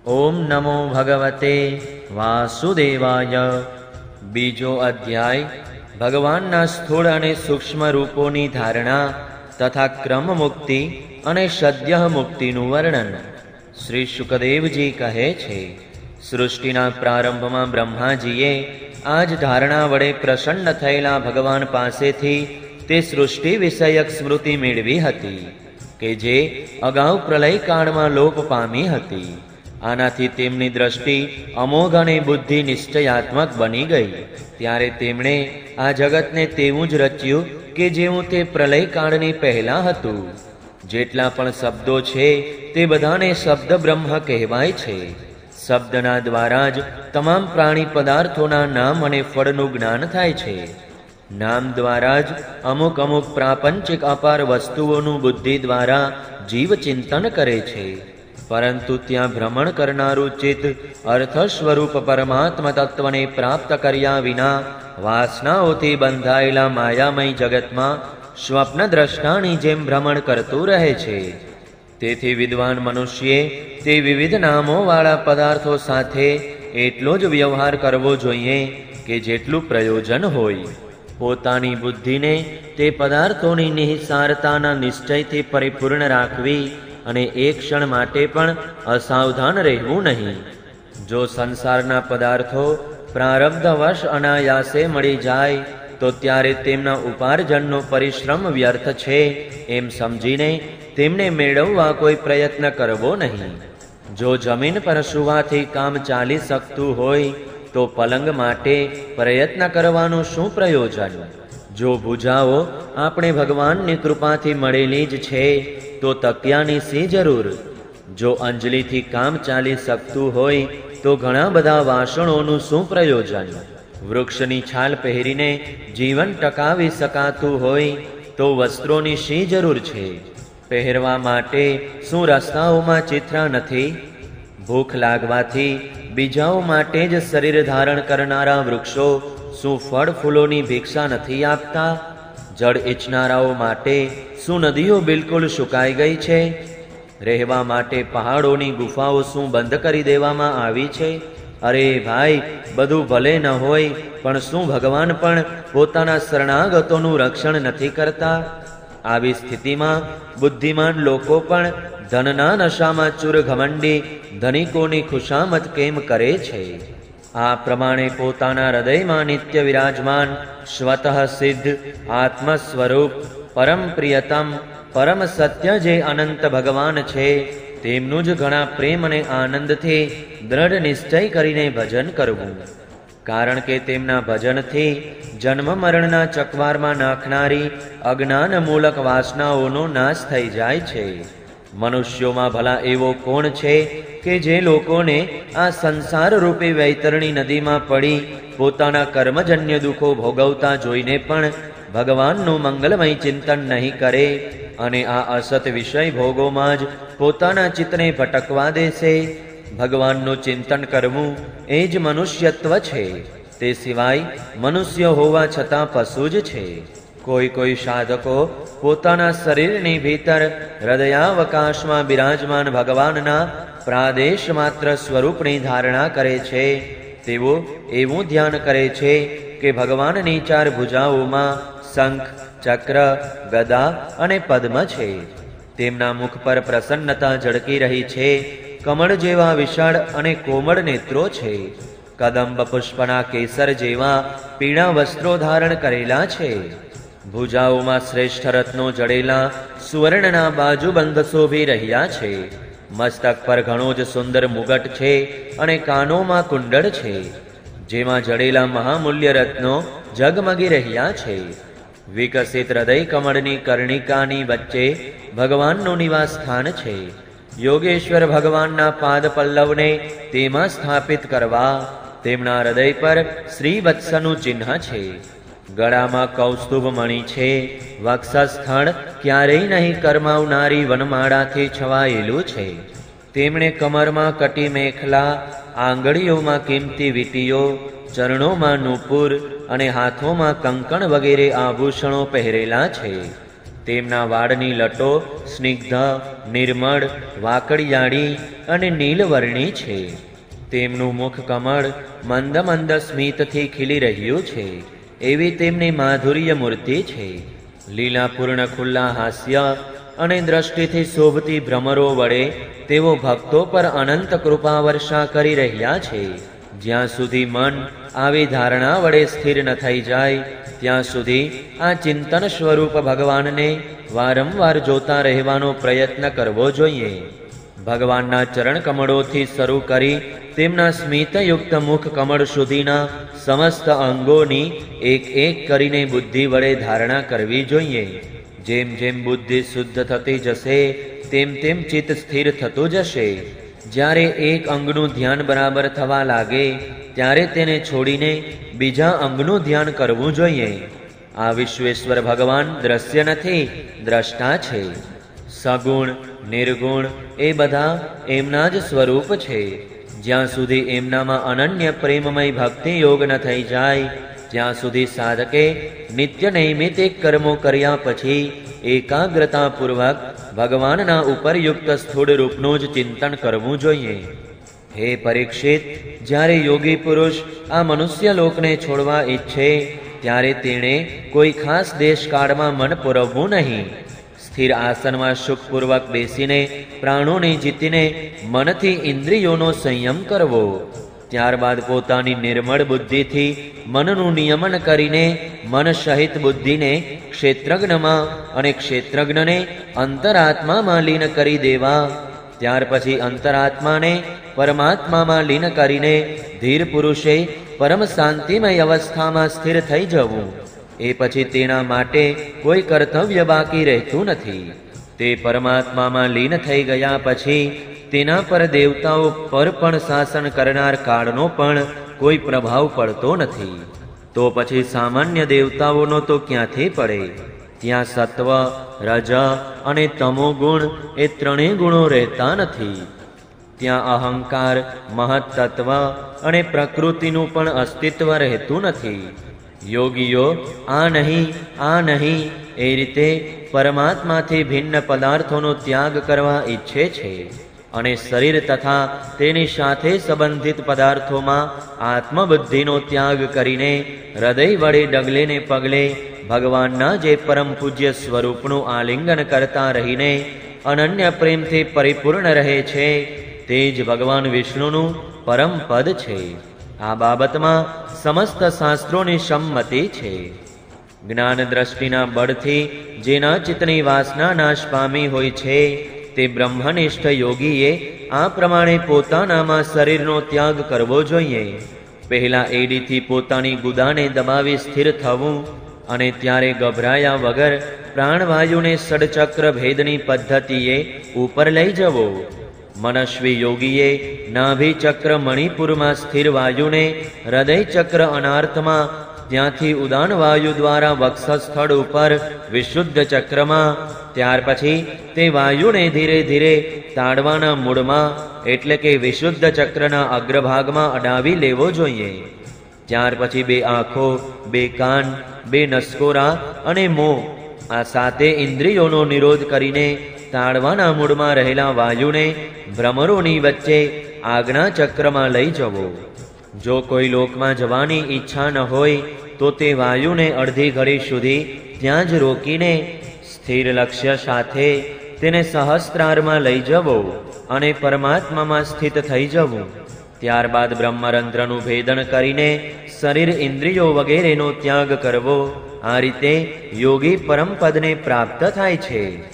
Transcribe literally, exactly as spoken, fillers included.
ओम नमो भगवते वासुदेवाय। बीजो अध्याय भगवानना स्थूल अने सूक्ष्म रूपोनी धारणा तथा क्रम मुक्ति अने सद्य मुक्तिनुं वर्णन। श्री शुकदेवजी कहे छे, सृष्टिना प्रारंभमां ब्रह्माजीए आज धारणा वडे प्रसन्न थयेला भगवान पासेथी ते सृष्टि विषयक स्मृति मेळवी हती के जे अगाऊ प्रलयकाळमां लोप पामी हती। आनाथी तेमनी दृष्टि अमोघ अने बुद्धि निश्चयात्मक बनी गई। त्यारे तेमणे आ जगतने तेवुं ज रच्युं के जेवुं ते प्रलयकाळनी पहेला हतुं। जेटला पण शब्दों छे ते बधाने शब्द ब्रह्म कहेवाय छे। शब्दना द्वारा ज तमाम प्राणी पदार्थोना नाम अने फळनुं ज्ञान थाय छे। नाम द्वारा ज अमुक अमुक प्रापंचिक अपार वस्तुओनुं बुद्धि द्वारा जीव चिंतन करे छे। परंतु त्यां भ्रमण करनारू चित्त अर्थ स्वरूप परमात्मा तत्वने प्राप्त कर्या विना वासनाओथी बंधायेला मायामय जगतमां स्वप्न द्रष्टानी जेम भ्रमण करतुं रहे छे। तेथी विद्वान मनुष्ये ते विविध नामोवाळा पदार्थो साथे एटलो ज व्यवहार करवो जोईए के जेटलुं प्रयोजन होय। पोतानी बुद्धिने ते पदार्थोनी निहिसारताना निश्चयथी परिपूर्ण राखवी अने एक क्षण माटे पण असावधान रहेवुं नहीं। जो संसारना पदार्थो प्रारब्धवश अनायासे मळी जाय तो त्यारे तेमना उपार्जननो परिश्रम व्यर्थ छे एम समजीने तेमने मेळववा कोई प्रयत्न करवो नहीं। जो जमीन पर सुवाथी काम चाली सकतुं होय तो पलंग माटे प्रयत्न करवानुं शुं प्रयोजन। जो भुजाओ आपणे भगवाननी कृपाथी मळेली ज छे तो तकियानी सी जरूर। जो अंजलिथी काम चाली सकतुं होय तो घणा बधा वासणोनुं शुं प्रयोजन। वृक्षनी छाल पहेरीने जीवन टकावी शकातुं होय तो वस्त्रोनी शी जरूर छे। पहेरवा माटे शुं रસ્તાઓમાં ચિથરા નથી? भूख लागवाथी बीजाओ माटे ज शरीर धारण करनारा वृक्षो शुं फळ फूलोनी भिक्षा नहीं आपता? जड़ इच्छनाराओ माटे शुं नदीओ बिलकुल सुकाई गई छे? रहेवा माटे पहाड़ोनी गुफाओ शुं बंध करी देवामां आवी छे? अरे भाई, बधुं भले न होय पण शुं भगवान पण पोताना शरणागतोनुं रक्षण नहीं करता? आवी स्थितिमां बुद्धिमान लोको पण धनना नशामां चूर घमंडी धनिकोनी खुशामत केम करे छे? आ प्रमाणे पोताना हृदयमां नित्य विराजमान स्वतः सिद्ध आत्मस्वरूप परम प्रियतम परम सत्य जे अनंत भगवान छे तेमनुं ज घणा प्रेम अने आनंदथी दृढ़ निश्चय करीने भजन करवुं। कारण के तेमना भजनथी जन्म मरणना चकवारमां नाखनारी अज्ञान मूलक वासनाओनो नाश थई जाय छे। मनुष्यों भला एवो कोण छे के जे लोकोने आ संसार रूपी वैतरणी नदी में पड़ी पोताना कर्मजन्य दुखो भोगवता जोईने पण भगवाननुं मंगलमय चिंतन नहीं करे अने आ असत विषय भोगोमां ज पोताना चित्तने भटकवा देशे। भगवाननुं चिंतन करवुं ए ज मनुष्यत्व छे। ते सिवाय मनुष्य होवा छतां पशु ज छे। कोई कोई साधको पोताना शरीरनी भीतर हृदयावकाश में बिराजमान भगवानना प्रादेश मात्र स्वरूपनी धारणा करे छे। तेवो एवुं ध्यान करे छे के भगवाननी चार भुजाओमां शंख चक्र गदा अने पद्म छे। तेमना मुख पर प्रसन्नता झळकी रही छे। कमळ जेवा विशाळ अने कोमळ नेत्रो छे। कदंब पुष्पना केसर जेवा पीळा वस्त्रो धारण करेला छे। भुजाओं में श्रेष्ठ रत्नों जड़ेला सुवर्णना बाजूबंध शोभी रह्या छे। मस्तक पर घणो ज सुंदर मुगट छे अने कानों में कुंडल छे जेमां जड़ेला महामूल्य रत्नों जगमगी रह्या छे। विकसित हृदय कमळनी कर्णिकानी वच्चे भगवाननुं निवास स्थान छे। योगेश्वर भगवानना पाद पल्लवने तेमां स्थापित करवा तेमना हृदय पर श्रीवत्सनुं चिन्ह छे। गळा में कौस्तुभ मणि छे। वक्षस्थळ क्यारेय नहीं करमावनारी वनमाळाथी छवायेलुं छे। तेमणे कमर में कटी मेखला, आंगळीओ में कीमती वींटीओ, चरणों में नूपुर अने हाथों में कंकण वगैरे आभूषणों पहेरेला छे। તેમના વાળની લટો સ્નિગ્ધ, નિર્મળ, વાકડિયાળી અને નીલવર્ણી છે. તેમનું મુખ કમળ મંદ મંદ સ્મિતથી ખીલી રહ્યું છે, એવી તેમની માધુર્ય મૂર્તિ છે. લીલાપૂર્ણ ખુલ્લા હાસ્ય અને દ્રષ્ટિથી શોભતી ભ્રમરો વડે તેઓ ભક્તો પર અનંત કૃપા વર્ષા કરી રહ્યા છે. જ્યાં સુધી મન આવી ધારણા વડે સ્થિર ન થઈ જાય ત્યાં સુધી આ ચિંતન સ્વરૂપ ભગવાનને વારંવાર જોતા રહેવાનો પ્રયત્ન કરવો જોઈએ. ભગવાનના ચરણ કમળોથી શરૂ કરી તેમના સ્મિતયુક્ત મુખ કમળ સુધીના સમસ્ત અંગોની એક એક કરીને બુદ્ધિ વડે ધારણા કરવી જોઈએ. જેમ જેમ બુદ્ધિ શુદ્ધ થતી જશે તેમ તેમ ચિત્ત સ્થિર થતું જશે. જ્યારે એક અંગનું ધ્યાન બરાબર થવા લાગે ત્યારે તેને છોડીને બીજા અંગનું ધ્યાન કરવું જોઈએ. આ વિશ્વેશ્વર ભગવાન દ્રશ્ય નથી, દ્રષ્ટા છે. સગુણ, નિર્ગુણ એ બધા એમના જ સ્વરૂપ છે. જ્યાં સુધી એમનામાં અનન્ય પ્રેમમય ભક્તિ યોગ ન થઈ જાય ત્યાં સુધી સાધકે નિત્ય નૈમિતિક કર્મો કર્યા પછી એકાગ્રતાપૂર્વક ભગવાનના ઉપરયુક્ત સ્થૂળ રૂપનું જ ચિંતન કરવું જોઈએ. હે પરીક્ષિત, જ્યારે યોગી પુરુષ આ મનુષ્ય લોકને છોડવા ઈચ્છે ત્યારે તેણે કોઈ ખાસ દેશકાળમાં મન પુરવવું નહીં. સ્થિર આસનમાં સુખપૂર્વક બેસીને પ્રાણોને જીતીને મનથી ઇન્દ્રિયોનો સંયમ કરવો. ત્યારબાદ પોતાની નિર્મળ બુદ્ધિથી મનનું નિયમન કરીને મન સહિત બુદ્ધિને ક્ષેત્રજ્ઞમાં અને ક્ષેત્રજ્ઞને અંતરાત્મામાં લીન કરી દેવા. ત્યાર પછી અંતરાત્માને પરમાત્મામાં લીન કરીને ધીર પુરુષે પરમ શાંતિમય અવસ્થામાં સ્થિર થઈ જવું. એ પછી તેના માટે કોઈ કર્તવ્ય બાકી રહેતું નથી. તે પરમાત્મામાં લીન થઈ ગયા પછી તેના પર દેવતાઓ પર પણ શાસન કરનાર કાળનો પણ કોઈ પ્રભાવ પડતો નથી. તો પછી સામાન્ય દેવતાઓનો તો ક્યાંથી પડે? ત્યાં સત્વ, રજ અને તમો ગુણ એ ત્રણેય ગુણો રહેતા નથી. ત્યાં અહંકાર, મહત્તત્વ અને પ્રકૃતિનું પણ અસ્તિત્વ રહેતું નથી. યોગીઓ આ નહીં આ નહીં એ રીતે પરમાત્માથી ભિન્ન પદાર્થોનો ત્યાગ કરવા ઈચ્છે છે અને શરીર તથા તેની સાથે સંબંધિત પદાર્થોમાં આત્મબુદ્ધિનો ત્યાગ કરીને હૃદય વડે ડગલે ને પગલે ભગવાનના જે પરમ પૂજ્ય સ્વરૂપનું આલિંગન કરતા રહીને અનન્ય પ્રેમથી પરિપૂર્ણ રહે છે તે જ ભગવાન વિષ્ણુનું પરમ પદ છે. આ બાબતમાં સમસ્ત શાસ્ત્રોની સંમતિ છે. જ્ઞાન દ્રષ્ટિના બળથી જેના ચિત્તની વાસના નાશ પામી હોય છે તે બ્રહ્મનિષ્ઠ યોગીએ આ પ્રમાણે પોતાનામાં શરીરનો ત્યાગ કરવો જોઈએ. પહેલા એડીથી પોતાની ગુદાને દબાવી સ્થિર થવું અને ત્યારે ગભરાયા વગર પ્રાણવાયુને ષડચક્ર ભેદની પદ્ધતિએ ઉપર લઈ જવો. મનસ્વી યોગીએ નાભી ચક્ર મણિપુરમાં સ્થિર વાયુને હૃદય ચક્ર અનાર્થમાં, ત્યાંથી ઉદાન વાયુ દ્વારા વક્ષસ્થળ ઉપર વિશુદ્ધ ચક્રમાં, ત્યાર પછી તે વાયુને ધીરે ધીરે તાડવાના મૂળમાં એટલે કે વિશુદ્ધ ચક્રના અગ્રભાગમાં અડાવી લેવો જોઈએ. ત્યાર પછી બે આંખો, બે કાન, બે નસકોરા અને મોં આ સાતે ઇન્દ્રિયોનો નિરોધ કરીને તાળવાના મૂળમાં રહેલા વાયુને ભ્રમરોની વચ્ચે આજ્ઞા ચક્રમાં લઈ જવો. જો કોઈ લોકમાં જવાની ઈચ્છા ન હોય તો તે વાયુને અડધી ઘડી સુધી ત્યાં જ રોકીને સ્થિર લક્ષ્ય સાથે તેને સહસ્ત્રારમાં લઈ જવો અને પરમાત્મામાં સ્થિત થઈ જવું. ત્યારબાદ બ્રહ્મરંધ્રનું ભેદન કરીને શરીર ઇન્દ્રિયો વગેરેનો ત્યાગ કરવો. આ રીતે યોગી પરમપદને પ્રાપ્ત થાય છે.